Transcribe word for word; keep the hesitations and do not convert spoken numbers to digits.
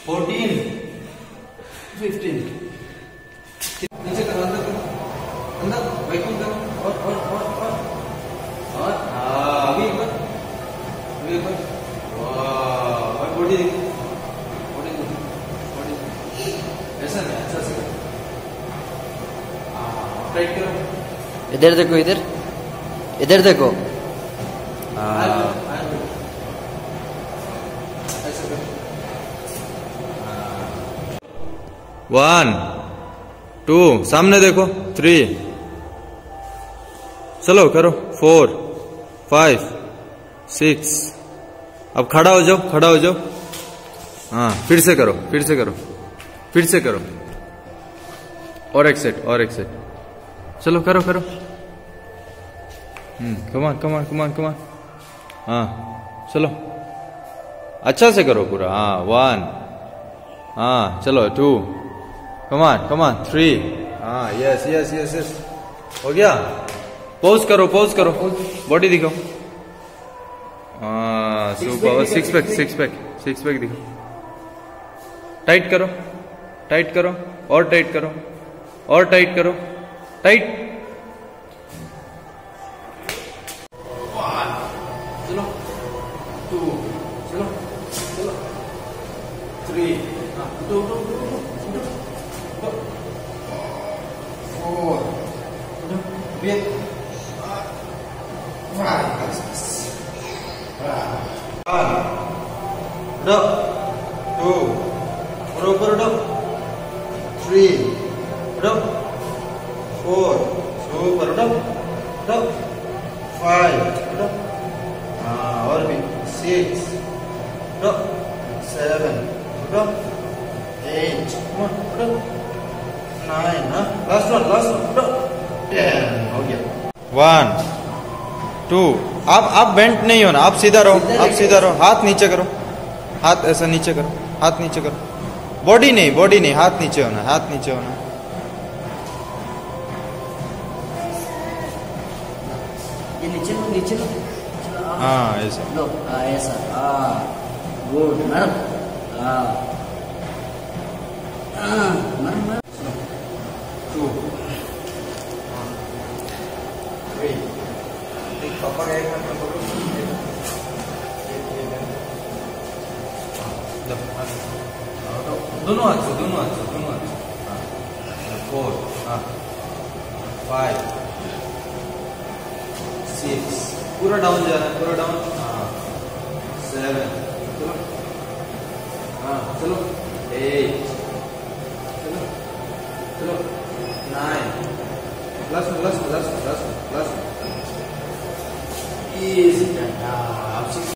Fourteen, fifteen. नीचे करो, अंदर करो, अंदर वैक्यूम करो, और और और और और हाँ अभी एक बार, अभी एक बार, वाह। और बॉडी देखो, बॉडी देखो, बॉडी ऐसा नहीं, अच्छा से हाँ टाइट करो। इधर देखो, इधर इधर देखो। हाँ वन, टू, सामने देखो, थ्री, चलो करो, फोर, फाइव, सिक्स। अब खड़ा हो जाओ, खड़ा हो जाओ। हाँ फिर से करो, फिर से करो, फिर से करो, और एक सेट, और एक सेट। चलो करो करो। हम्म कमान कमान कमान कमान। हाँ चलो, अच्छा से करो पूरा। हाँ वन, हाँ चलो, टू, कमान कमान, थ्री, हाँ यस यस यस यस, हो गया। पोज करो, पोज करो, बॉडी दिखाओ। हाँ super, six pack, six pack, six pack दिखाओ। टाइट करो, टाइट करो, और टाइट करो, और टाइट करो, टाइट। चलो, टू, चलो चलो, थ्री, हाँ दो दो दो दो, फोर, फाइव, वन, टू, बरोबर उठो, थ्री, उठो, फोर, सुपर उठो, उठो, फाइव, उठो, हाँ और भी, सिक्स, उठो, सेवन, उठो, एट, उठो, नाइन, हाँ लास्ट वन, लास्ट वन, उठो, टेन, हो गया। वन, टू, आप आप बेंट नहीं हो ना, आप सीधा रहो, आप सीधा रहो, हाथ नीचे करो, हाथ ऐसा नीचे करो, हाथ नीचे करो, बॉडी नहीं, बॉडी नहीं, हाथ नीचे होना, हाथ नीचे होना। ये नीचे लो, नीचे लो। हाँ ऐसा लो, हाँ ऐसा, हाँ गुड मैडम। हाँ हाँ मैडम मैडम। टू, थ्री, पापा का एक हाथ में पकड़ो, दोनों हाथ से, दोनों हाथ से, दोनों हाथ से। फोर, हाँ, फाइव, सिक्स, पूरा डाउन जा रहा है, पूरा डाउन। हाँ सेवन, चलो, हाँ चलो, एट, चलो चलो, nine, plus plus plus plus plus, easy.